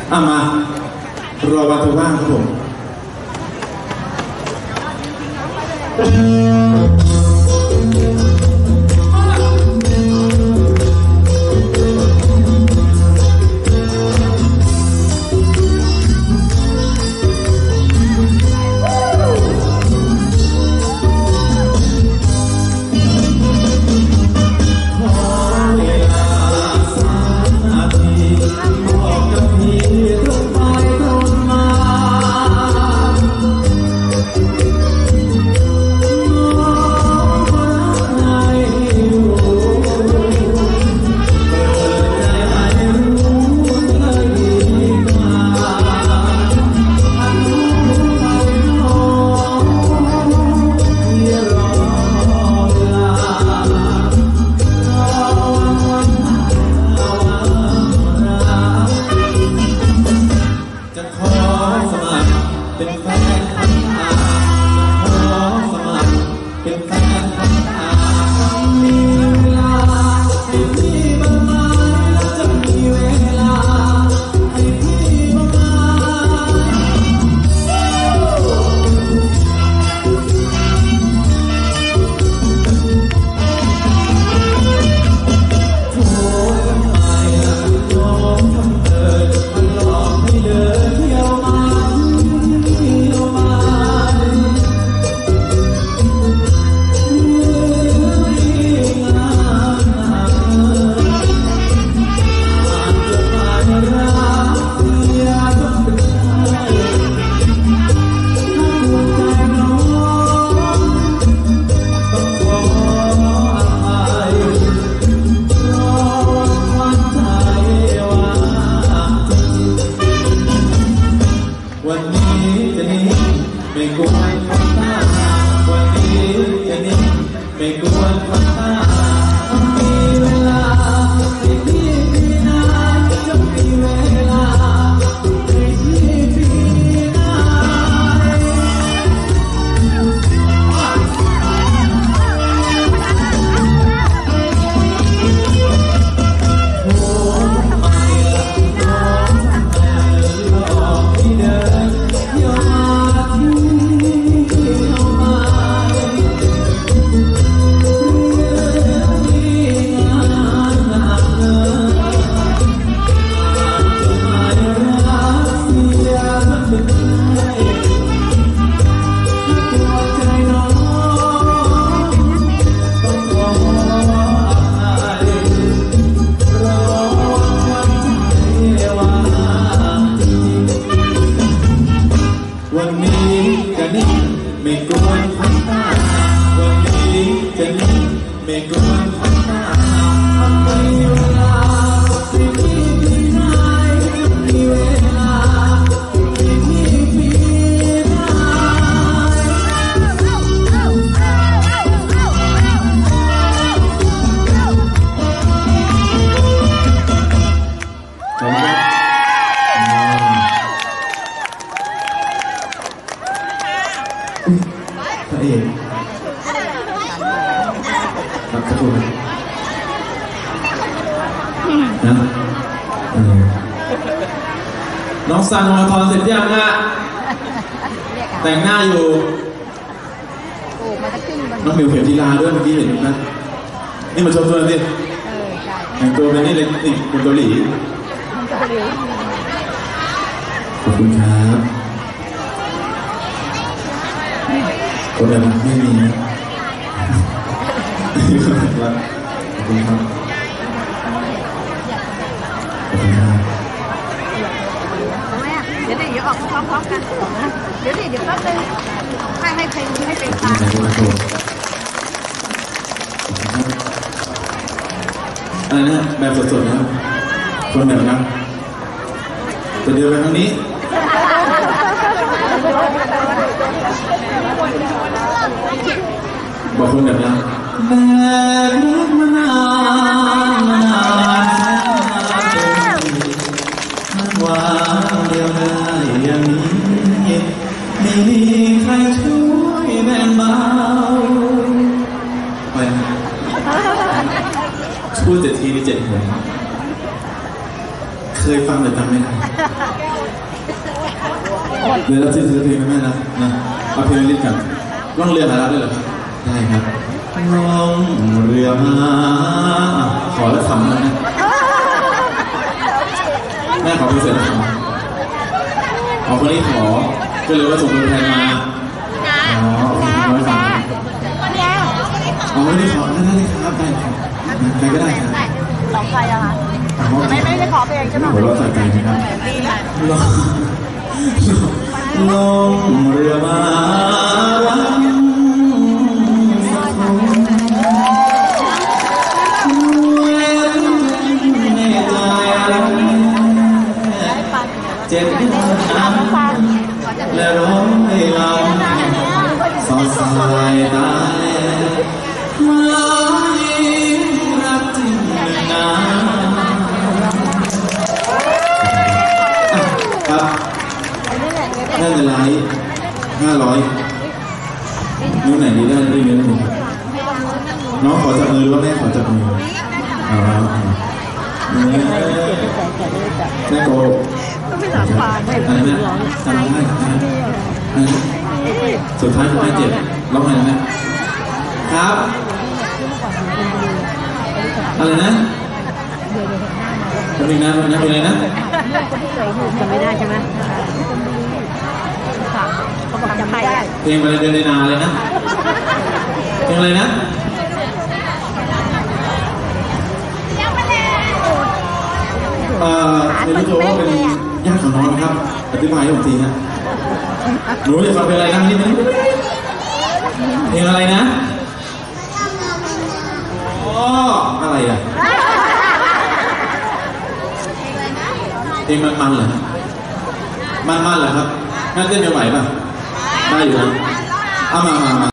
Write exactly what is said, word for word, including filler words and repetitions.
อ่ะมารอวันเธอว่างครับผมวันนี้จะหนีไม่กวนคนตาวันนี้จะหนีไม่กวนคนตามีเวลาให้พี่มีนาจะมีเวลาให้พี่มีนาโอ้ไม่ละน้องแต่หลอกที่เดินวันนี้จะนิ่งไม่กวนคนตาวันนี้จะนิ่งไม่กวนคนตาทำไมเวลาที่พี่มีนายมีเวลาที่พี่มีนายพระเอกครับขอบคุณนะน้องซันมาพรเสร็จยังอ่ะแต่งหน้าอยู่น้องมิวเขียนทีลาด้วยเมื่อกี้เห็นนะนี่มาชมตัวนี่แต่งตัวเป็นนี่เลยนี่เป็นเกาหลีขอบคุณครับคนแบบไม่มีนะขอบคุณครับขอบคุณครับขอบคุณครับทำไมอ่ะเดี๋ยวเดี๋ยวออกพร้อมๆกันเดี๋ยวเดี๋ยวแป๊บนึงให้ให้เพลงให้เพลงตามอะไรนะแบบสดๆนะคนแบบนั้นจะเดินไปทางนี้บอกคนแบบนั้นแบบรักมานานมานานมันหวานเดียวได้อย่างนี้ไม่มีใครช่วยแบ่งเบาไปพูดเจ็ดทีนี่เจ็ดหัวเคยฟังแต่จำไม่ได้เรือรับที่ซื้อเพลงไหมแม่นะนะเอาเพลงเล่นกันล่องเรือหารับได้เหรอได้ครับล่องเรือมาขอแล้วทำนะแม่ขอเพลงเสร็จแล้วทำอ๋อคนนี้ขอก็เลยว่าส่งตัวแทนมาอ๋อน้อยฟังอ๋อไม่ได้ขอได้ได้ครับได้ครับใครก็ได้ครับสองใครอะคะไม่ไม่ได้ขอเพลงใช่ไหมหัวเราะใส่ใจนะครับลงเรือมาวันเจ็บช้ำและร้องให้ลำสอดสายตาลอยรักจริงนะได้เงินไลฟ์ห้าร้อยนิ้วไหนดีได้ได้เงินหนึ่งน้องขอจับมือหรือว่าแม่ขอจับมืออ๋อแม่โกอะไรนะจำได้สุดท้ายคุณแม่เจ็บร้องไห้ไหมครับอะไรนะเป็นยังไงนะเป็นอะไรนะจำไม่ได้ใช่ไหมเขาบอกจำไม่ได้เพลงอะไรเดินในนาเลยนะเพลงอะไรนะเอ่อไม่รู้ตัวว่าเป็นญาติของน้องนะครับอธิบายให้ผมทีนะหนูจะฟังเพลงอะไรนะนิดนึงเพลงอะไรนะอ๋ออะไรอ่ะเพลงมันๆเหรอมันๆเหรอครับแม่เต้นไม่ไหวป่ะได้อยู่นะเอามามา